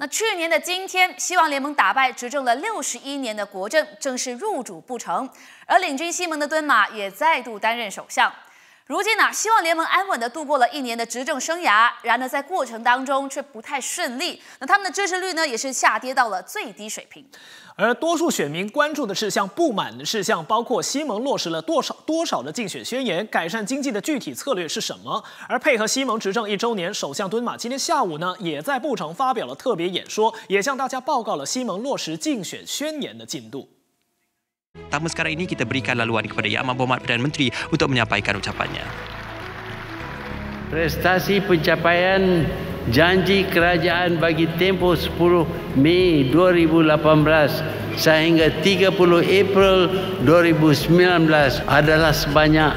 那去年的今天，希望联盟打败执政了61年的国政，正式入主不成，而领军西蒙的敦马也再度担任首相。如今希望联盟安稳地度过了1年的执政生涯，然而在过程当中却不太顺利。那他们的支持率也是下跌到了最低水平。 而多数选民关注的事项、不满的事项，包括西蒙落实了多少的竞选宣言，改善经济的具体策略是什么？而配合西蒙执政1周年，首相敦马今天下午也在布城发表了特别演说，也向大家报告了西蒙落实竞选宣言的进度。 Pertama sekarang ini kita berikan laluan kepada Yang Amat Berhormat Perdana Menteri untuk menyampaikan ucapannya. Prestasi pencapaian janji kerajaan bagi tempoh 10 Mei 2018 sehingga 30 April 2019 adalah sebanyak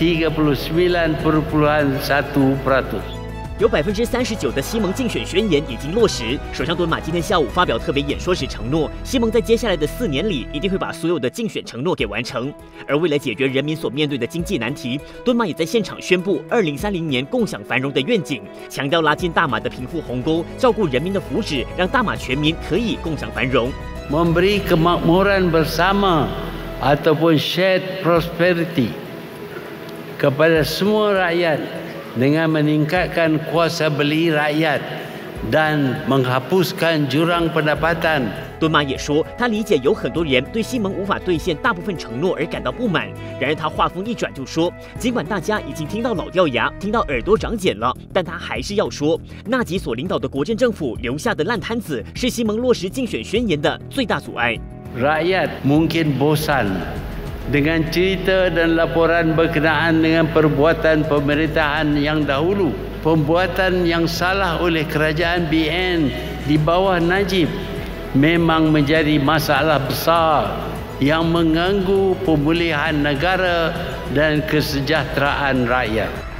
39.1%. 有39%的西蒙竞选宣言已经落实。首相敦马今天下午发表特别演说时承诺，西蒙在接下来的4年里一定会把所有的竞选承诺给完成。而为了解决人民所面对的经济难题，敦马也在现场宣布2030年共享繁荣的愿景，强调拉近大马的贫富鸿沟，照顾人民的福祉，让大马全民可以共享繁荣。 Memberi kemakmuran bersama ataupun shared prosperity kepada semua rakyat. Dengan meningkatkan kuasa beli rakyat dan menghapuskan jurang pendapatan. 敦马也说，他理解有很多人对西蒙无法兑现大部分承诺而感到不满。然而他话锋一转就说，尽管大家已经听到老掉牙，听到耳朵长茧了，但他还是要说，纳吉所领导的国政政府留下的烂摊子是西蒙落实竞选宣言的最大阻碍。 Rakyat mungkin bosan dengan cerita dan laporan berkenaan dengan perbuatan pemerintahan yang dahulu. Pembuatan yang salah oleh kerajaan BN di bawah Najib memang menjadi masalah besar yang mengganggu pemulihan negara dan kesejahteraan rakyat.